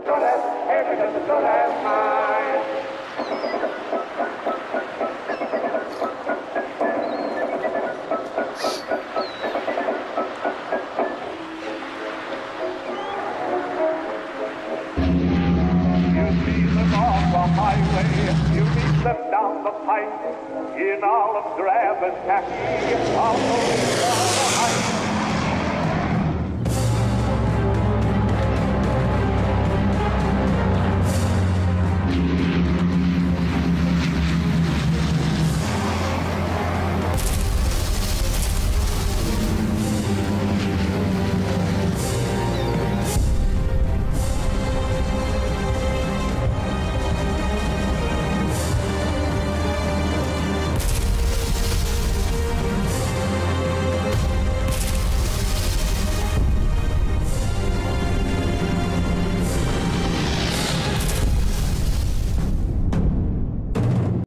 good as, every bit as good as mine. You see them on the highway, you meet them down the pike, in olive drab and khaki, on the heights.